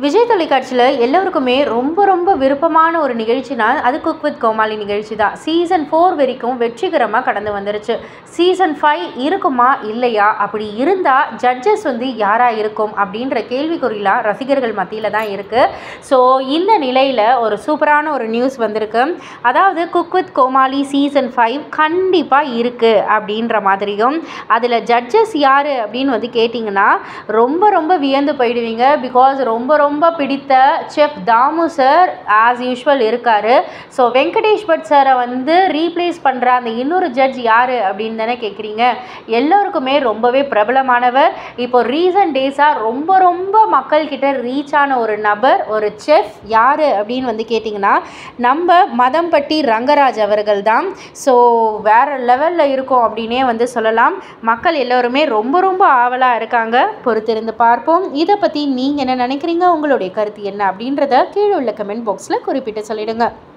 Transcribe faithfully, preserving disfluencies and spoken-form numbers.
விஜய் தொலைக்காட்சியில் எல்லோருக்குமே ரொம்ப ரொம்ப விருப்பமான ஒரு நிகழ்ச்சினா அது குக் வித் கோமாளி நிகழ்ச்சி தான். சீசன் ஃபோர் வரைக்கும் வெற்றிகரமாக கடந்து வந்துருச்சு. சீசன் ஃபைவ் இருக்குமா இல்லையா, அப்படி இருந்தால் ஜட்ஜஸ் வந்து யாராக இருக்கும் அப்படின்ற கேள்விக்குறிலாம் ரசிகர்கள் மத்தியில் தான் இருக்குது. ஸோ இந்த நிலையில் ஒரு சூப்பரான ஒரு நியூஸ் வந்திருக்கு. அதாவது cook with Comali season five கண்டிப்பாக இருக்குது அப்படின்ற மாதிரியும், அதில் ஜட்ஜஸ் யார் அப்படின்னு வந்து கேட்டிங்கன்னா ரொம்ப ரொம்ப வியந்து போயிடுவீங்க. பிகாஸ் ரொம்ப ரொம்ப பிடித்த chef Damu sir as usual இருக்கார். ஸோ வெங்கடேஷ் பட் சாரை வந்து ரீப்ளேஸ் பண்ணுற அந்த இன்னொரு ஜட்ஜ் யார் அப்படின்னு தானே கேட்குறீங்க. எல்லோருக்குமே ரொம்பவே பிரபலமானவர். இப்போ ரீசன்ட் டேஸாக ரொம்ப ரொம்ப மக்கள்கிட்ட ரீச் ஆன ஒரு நபர், ஒரு செஃப் யார் அப்படின்னு வந்து கேட்டிங்கன்னா நம்ம மதம்பட்டி ரங்கராஜ் அவர்கள் தான். ஸோ வேறு லெவலில் இருக்கும் அப்படின்னே வந்து சொல்லலாம். மக்கள் எல்லோருமே ரொம்ப ரொம்ப ஆவலாக இருக்காங்க. பொறுத்திருந்து பார்ப்போம். இதை பற்றி நீங்கள் என்ன நினைக்கிறீங்க, உங்களுடைய கருத்து என்ன அப்படின்றத கீழே உள்ள கமெண்ட் பாக்ஸில் குறிப்பிட்டு சொல்லிடுங்க.